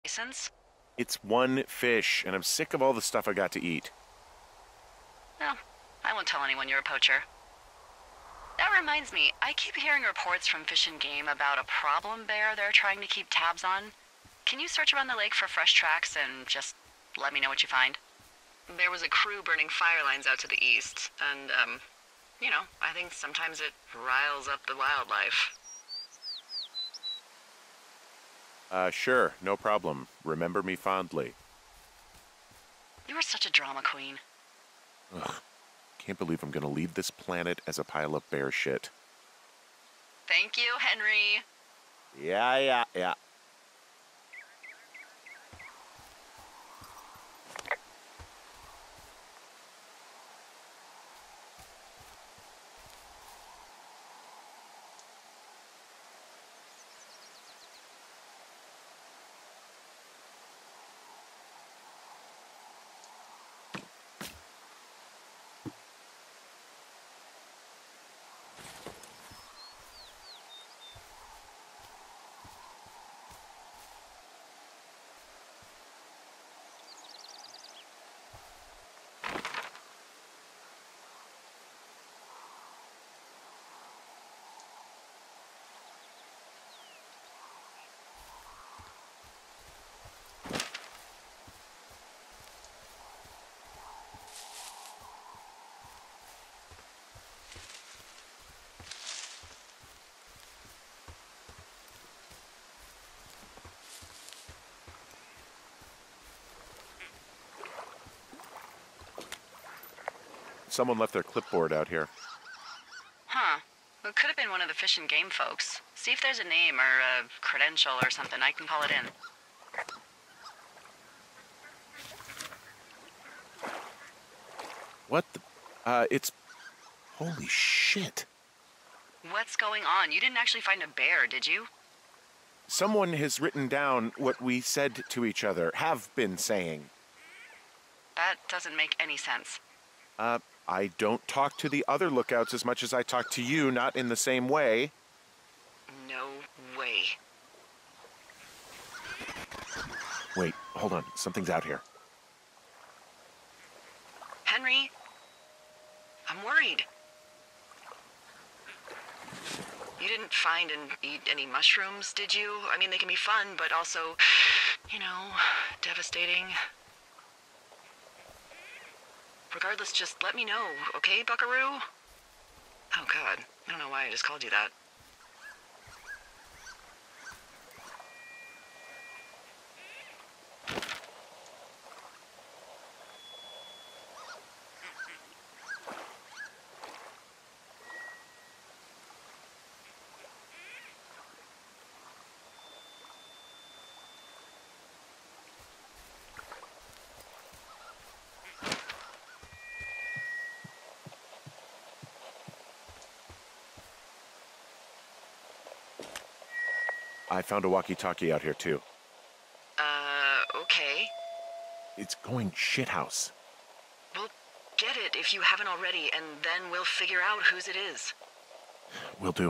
license? It's one fish, and I'm sick of all the stuff I got to eat. No, I won't tell anyone you're a poacher. That reminds me, I keep hearing reports from Fish and Game about a problem bear they're trying to keep tabs on. Can you search around the lake for fresh tracks and just let me know what you find? There was a crew burning fire lines out to the east, and, I think sometimes it riles up the wildlife. Sure, no problem. Remember me fondly. You are such a drama queen. Ugh, can't believe I'm gonna leave this planet as a pile of bear shit. Thank you, Henry. Yeah. Someone left their clipboard out here. Huh. It could have been one of the Fish and Game folks. See if there's a name or a credential or something. I can call it in. What the? It's... Holy shit. What's going on? You didn't actually find a bear, did you? Someone has written down what we said to each other, have been saying. That doesn't make any sense. I don't talk to the other lookouts as much as I talk to you, not in the same way. No way. Wait, hold on. Something's out here. Henry? I'm worried. You didn't find and eat any mushrooms, did you? I mean, they can be fun, but also, devastating. Regardless, just let me know, okay, Buckaroo? Oh, God. I don't know why I just called you that. I found a walkie-talkie out here, too. Okay. It's going shithouse. Well, get it if you haven't already, and then we'll figure out whose it is. Will do.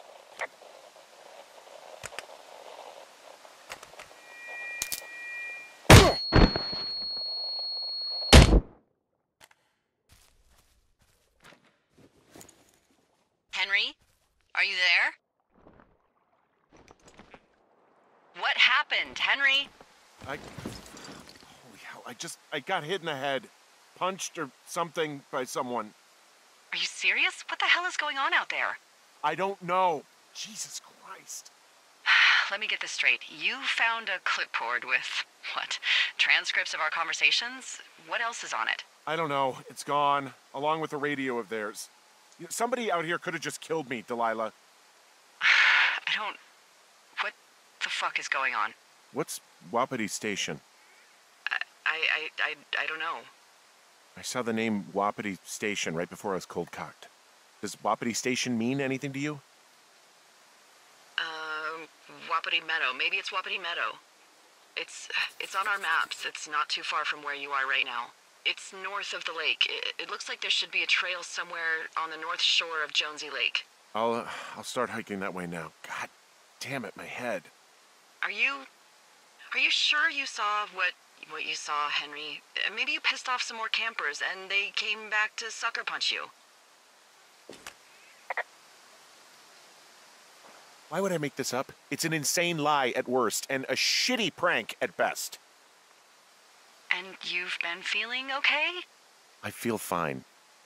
Henry? Are you there? What happened, Henry? Holy hell, I got hit in the head. Punched or something by someone. Are you serious? What the hell is going on out there? I don't know. Jesus Christ. Let me get this straight. You found a clipboard with, what, transcripts of our conversations? What else is on it? I don't know. It's gone, along with the radio of theirs. Somebody out here could have just killed me, Delilah. What the fuck is going on? What's Wapiti Station? I don't know. I saw the name Wapiti Station right before I was cold-cocked. Does Wapiti Station mean anything to you? Wapiti Meadow. Maybe it's Wapiti Meadow. It's on our maps. It's not too far from where you are right now. It's north of the lake. It looks like there should be a trail somewhere on the north shore of Jonesy Lake. I'll start hiking that way now. God damn it, my head. Are you Are you sure you saw what you saw, Henry? Maybe you pissed off some more campers and they came back to sucker punch you. Why would I make this up? It's an insane lie at worst and a shitty prank at best. And you've been feeling okay? I feel fine.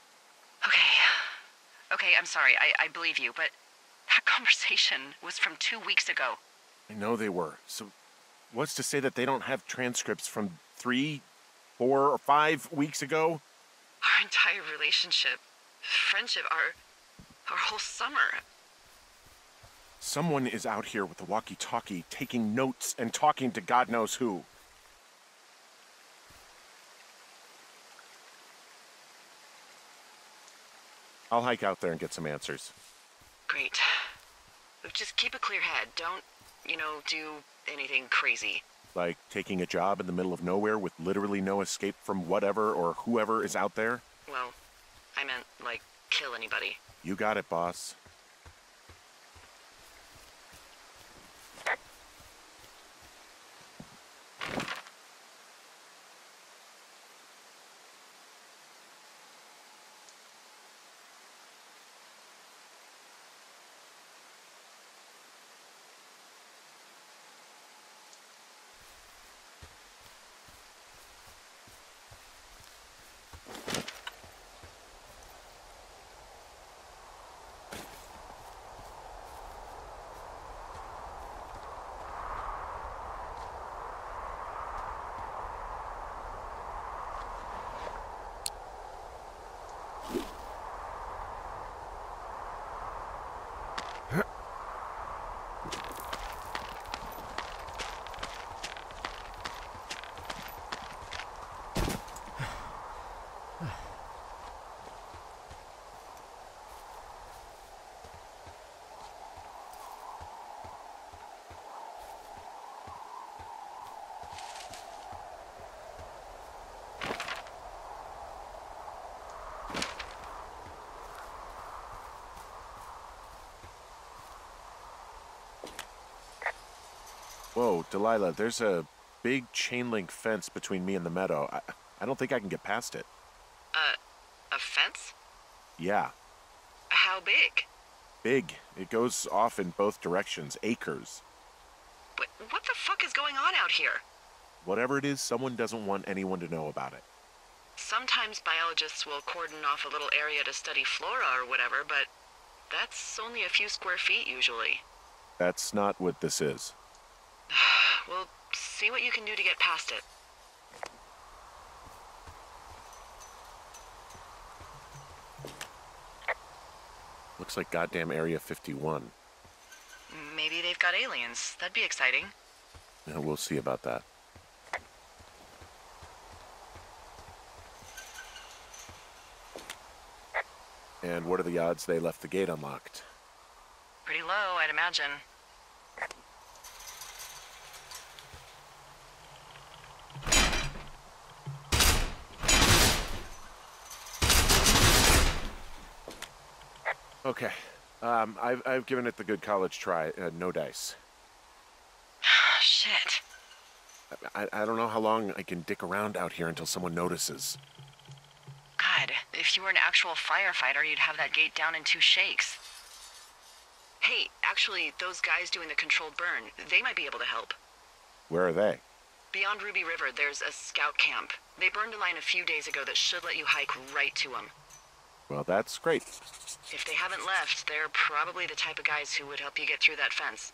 Okay, I'm sorry. I believe you, but that conversation was from 2 weeks ago. I know they were. So what's to say that they don't have transcripts from 3, 4, or 5 weeks ago? Our entire relationship, friendship, our whole summer. Someone is out here with the walkie-talkie taking notes and talking to God knows who. I'll hike out there and get some answers. Great. Just keep a clear head. Don't, do anything crazy. Like taking a job in the middle of nowhere with literally no escape from whatever or whoever is out there? Well, I meant, kill anybody. You got it, boss. Whoa, Delilah, there's a big chain link fence between me and the meadow. I don't think I can get past it. A fence? Yeah. How big? Big. It goes off in both directions, acres. What the fuck is going on out here? Whatever it is, someone doesn't want anyone to know about it. Sometimes biologists will cordon off a little area to study flora or whatever, but that's only a few square feet usually. That's not what this is. Well, see what you can do to get past it. Looks like goddamn Area 51. Maybe they've got aliens. That'd be exciting. Yeah, we'll see about that. And what are the odds they left the gate unlocked? Pretty low, I'd imagine. Okay. I've given it the good college try. No dice. Shit. I don't know how long I can dick around out here until someone notices. God, if you were an actual firefighter, you'd have that gate down in 2 shakes. Hey, actually, those guys doing the controlled burn, they might be able to help. Where are they? Beyond Ruby River, there's a scout camp. They burned a line a few days ago that should let you hike right to them. Well, that's great. If they haven't left, they're probably the type of guys who would help you get through that fence.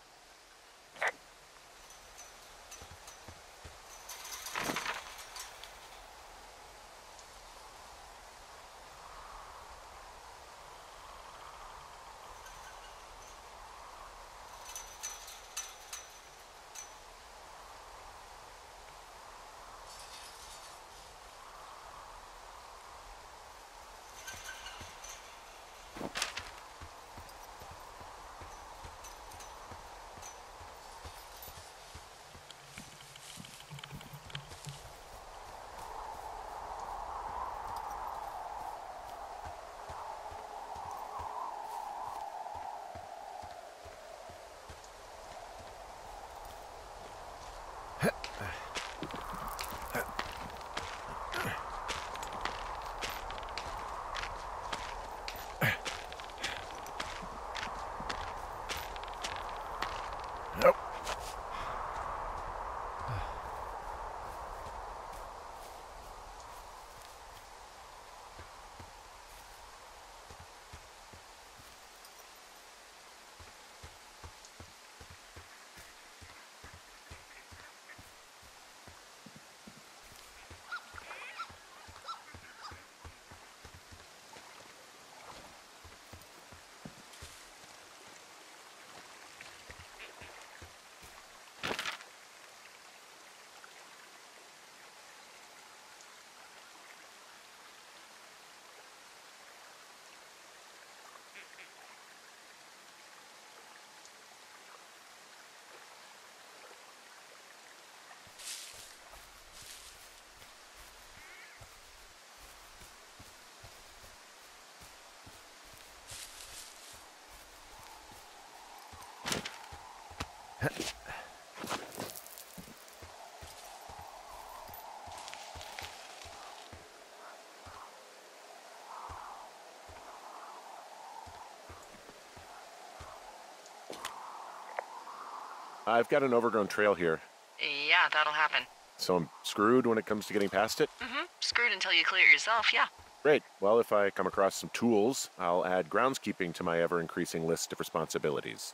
I've got an overgrown trail here, Yeah, that'll happen. so I'm screwed when it comes to getting past it? Screwed until you clear it yourself, yeah. Great. Well, if I come across some tools, I'll add groundskeeping to my ever-increasing list of responsibilities.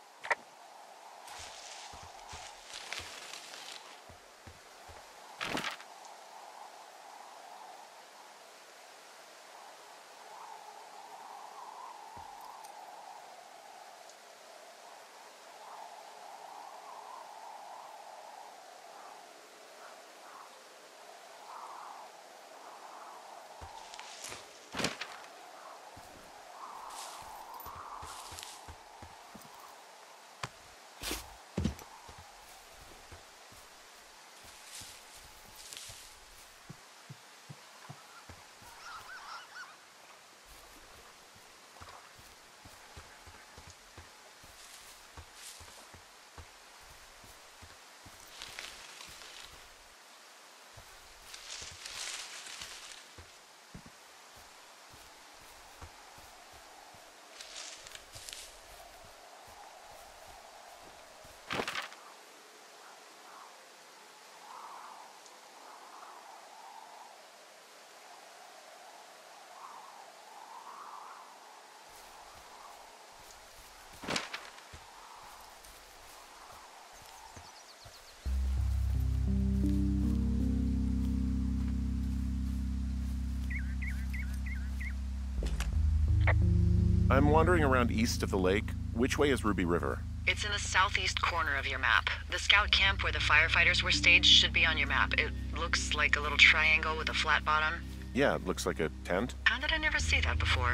I'm wandering around east of the lake. Which way is Ruby River? It's in the southeast corner of your map. The scout camp where the firefighters were staged should be on your map. It looks like a little triangle with a flat bottom. Yeah, it looks like a tent. How did I never see that before?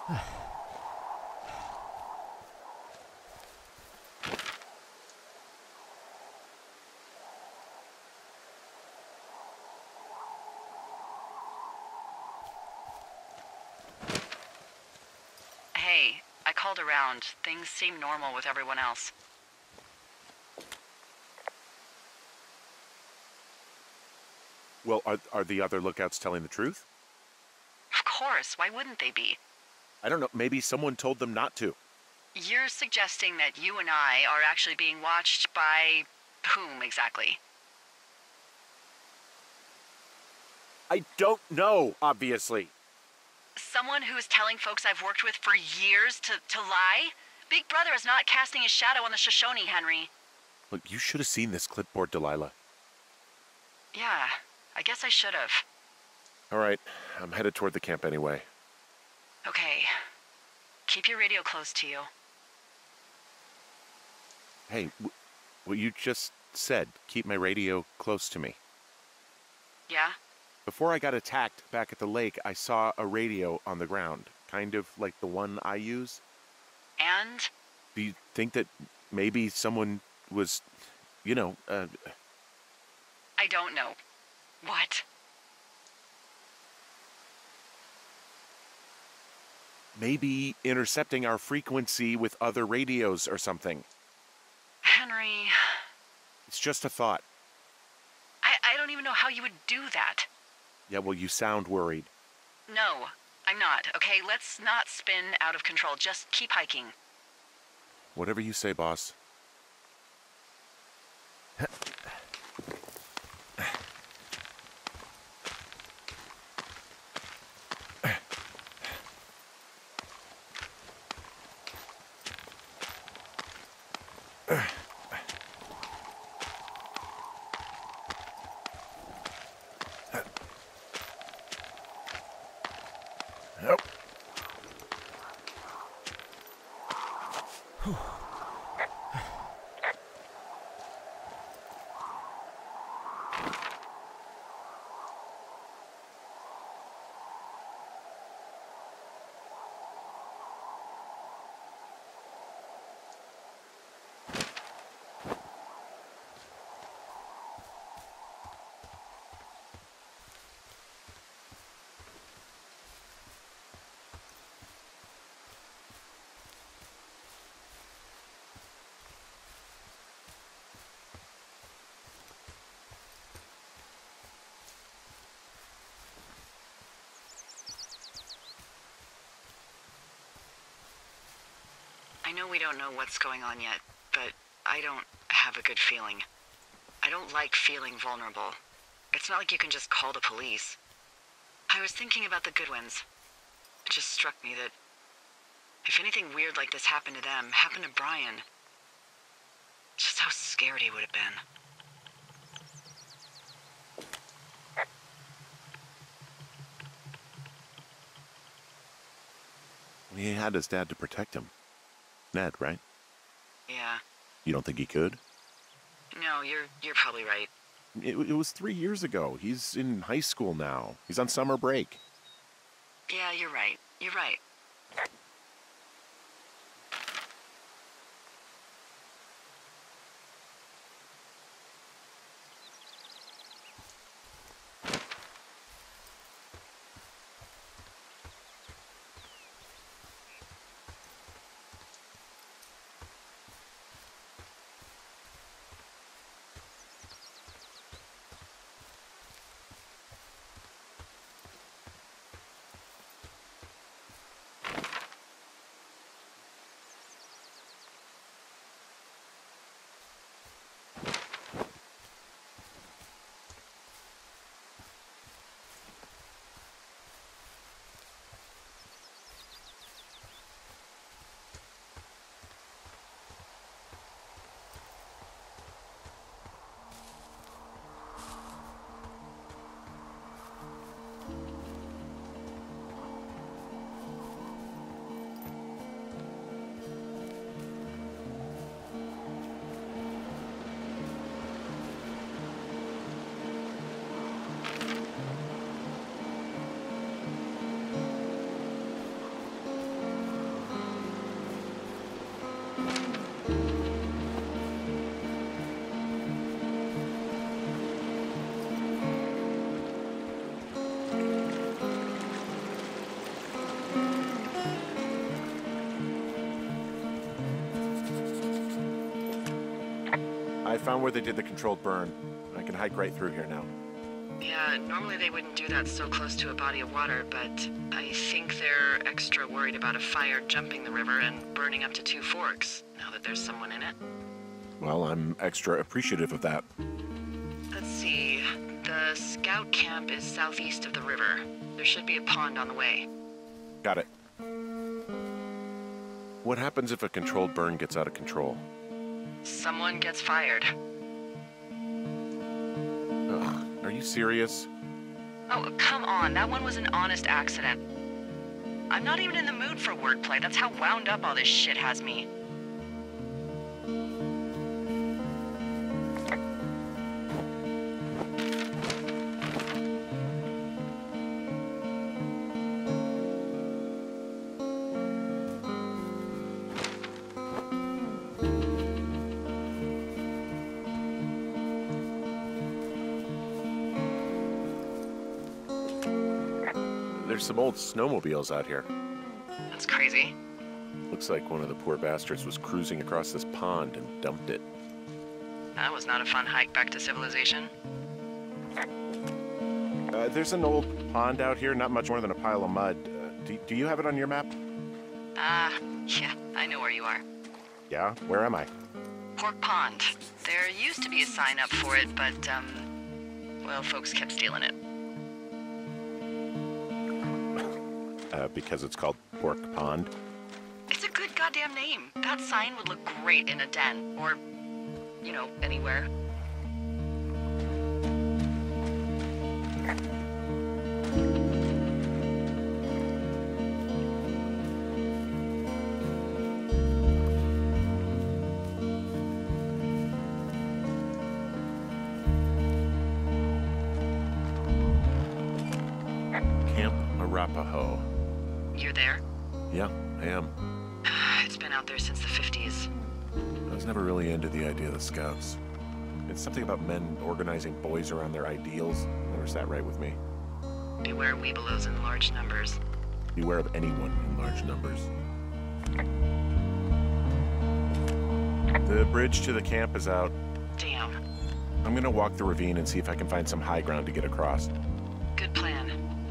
Hey, I called around. Things seem normal with everyone else. Well, are the other lookouts telling the truth? Of course, why wouldn't they be? I don't know. Maybe someone told them not to. You're suggesting that you and I are actually being watched by whom exactly? I don't know, obviously. Someone who's telling folks I've worked with for years to lie? Big Brother is not casting his shadow on the Shoshone, Henry. Look, you should have seen this clipboard, Delilah. Yeah, I guess I should have. All right, I'm headed toward the camp anyway. Okay. Keep your radio close to you. Hey, what you just said, keep my radio close to me. Yeah? Before I got attacked back at the lake, I saw a radio on the ground, kind of like the one I use. And? Do you think that maybe someone was, I don't know. What? maybe intercepting our frequency with other radios or something? Henry, It's just a thought. I don't even know how you would do that. Yeah, well, you sound worried. No, I'm not, okay? Let's not spin out of control. Just keep hiking. Whatever you say, boss. Yep. I know we don't know what's going on yet, but I don't have a good feeling. I don't like feeling vulnerable. It's not like you can just call the police. I was thinking about the Goodwins. It just struck me that if anything weird like this happened to them, happened to Brian, just how scared he would have been. He had his dad to protect him. Ned, right? Yeah. You don't think he could? No, you're probably right. It was 3 years ago. He's in high school now. He's on summer break. Yeah, you're right. You're right. I found where they did the controlled burn. I can hike right through here now. Yeah, normally they wouldn't do that so close to a body of water, but I think they're extra worried about a fire jumping the river and burning up to Two Forks, now that there's someone in it. Well, I'm extra appreciative of that. Let's see. The scout camp is southeast of the river. There should be a pond on the way. Got it. What happens if a controlled burn gets out of control? Someone gets fired. Ugh, are you serious? Oh, come on. That one was an honest accident. I'm not even in the mood for wordplay. That's how wound up all this shit has me. There's some old snowmobiles out here. That's crazy. Looks like one of the poor bastards was cruising across this pond and dumped it. That was not a fun hike back to civilization. There's an old pond out here, not much more than a pile of mud. Do you have it on your map? Yeah, I know where you are. Yeah? Where am I? Pork Pond. There used to be a sign up for it, but, well, folks kept stealing it. Because it's called Pork Pond? It's a good goddamn name. That sign would look great in a den, or, you know, anywhere. Camp Arapaho. You're there? Yeah, I am. It's been out there since the 50s. I was never really into the idea of the Scouts. It's something about men organizing boys around their ideals. Never sat right with me. Beware weebelows in large numbers. Beware of anyone in large numbers. The bridge to the camp is out. Damn. I'm gonna walk the ravine and see if I can find some high ground to get across. Good plan.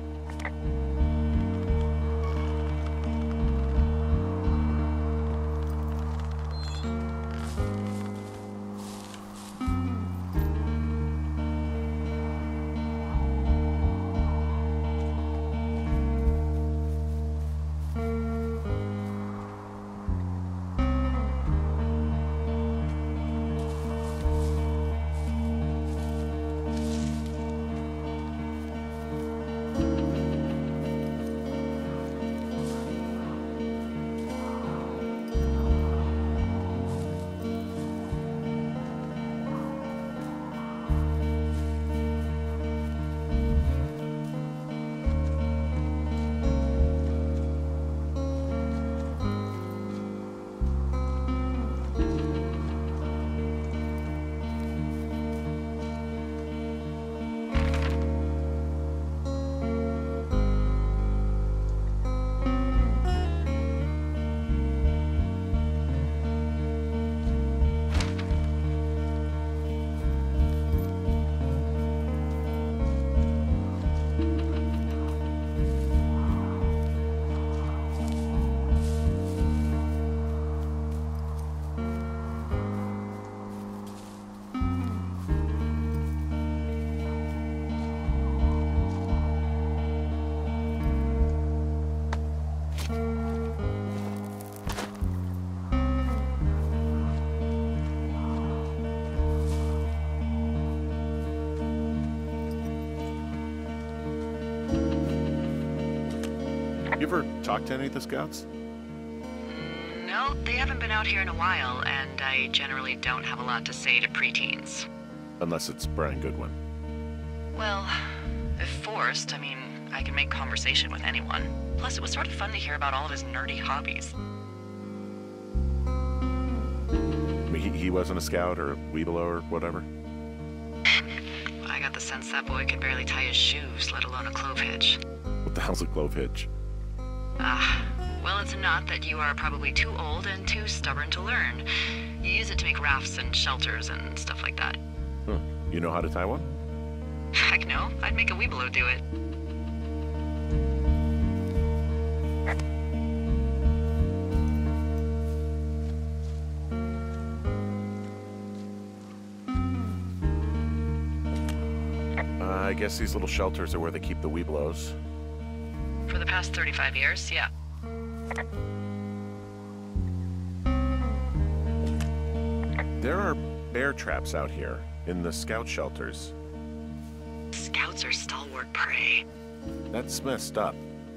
You ever talked to any of the Scouts? No, they haven't been out here in a while, and I generally don't have a lot to say to preteens. Unless it's Brian Goodwin. Well, if forced, I mean, I can make conversation with anyone. Plus, it was sort of fun to hear about all of his nerdy hobbies. I mean, he wasn't a Scout or a Weebelo or whatever? I got the sense that boy could barely tie his shoes, let alone a clove hitch. What the hell's a clove hitch? Well, it's It's a knot that you are probably too old and too stubborn to learn. You use it to make rafts and shelters and stuff like that. You know how to tie one? Heck no, I'd make a Weeblo do it. I guess these little shelters are where they keep the Weeblos. For the past 35 years, yeah. There are bear traps out here in the scout shelters. Scouts are stalwart prey. That's messed up.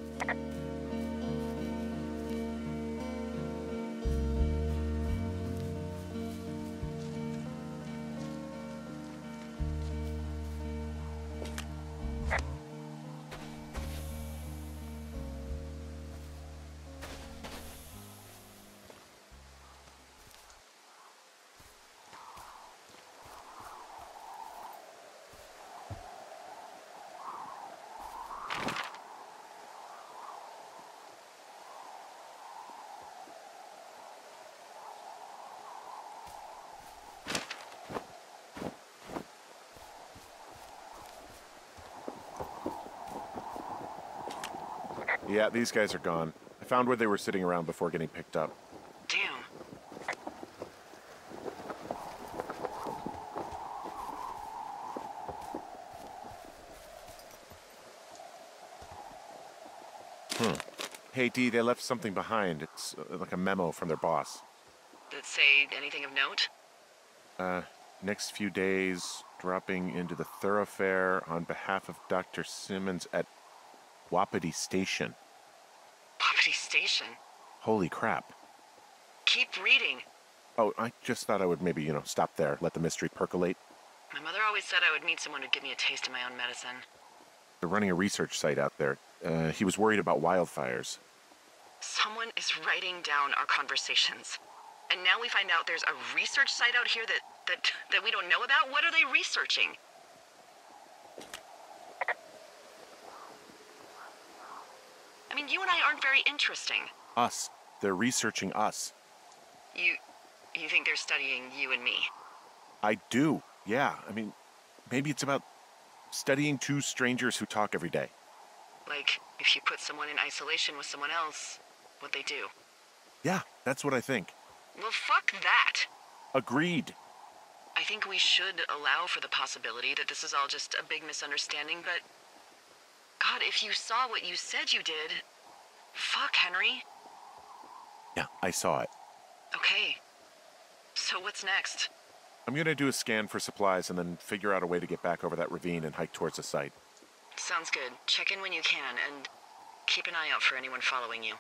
Yeah, these guys are gone. I found where they were sitting around before getting picked up. Damn. Hey, Dee, they left something behind. It's like a memo from their boss. Did it say anything of note? Next few days, dropping into the thoroughfare on behalf of Dr. Simmons at Wapiti Station. Wapiti Station? Holy crap. Keep reading. Oh, I just thought I would maybe, stop there, let the mystery percolate. My mother always said I would meet someone who'd give me a taste of my own medicine. They're running a research site out there. He was worried about wildfires. Someone is writing down our conversations. And now we find out there's a research site out here that we don't know about? What are they researching? I mean, you and I aren't very interesting. Us. They're researching us. You think they're studying you and me? I do, yeah. I mean, maybe it's about studying two strangers who talk every day. Like, if you put someone in isolation with someone else, what they do. Yeah, that's what I think. Well, fuck that. Agreed. I think we should allow for the possibility that this is all just a big misunderstanding, but... God, if you saw what you said you did... Fuck, Henry. Yeah, I saw it. Okay. So what's next? I'm gonna do a scan for supplies and then figure out a way to get back over that ravine and hike towards the site. Sounds good. Check in when you can, and keep an eye out for anyone following you.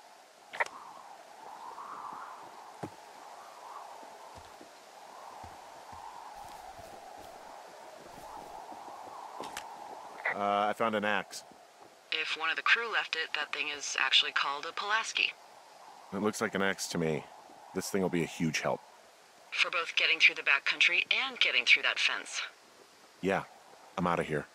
I found an axe. If one of the crew left it, that thing is actually called a Pulaski. It looks like an axe to me. This thing will be a huge help. For both getting through the backcountry and getting through that fence. Yeah, I'm out of here.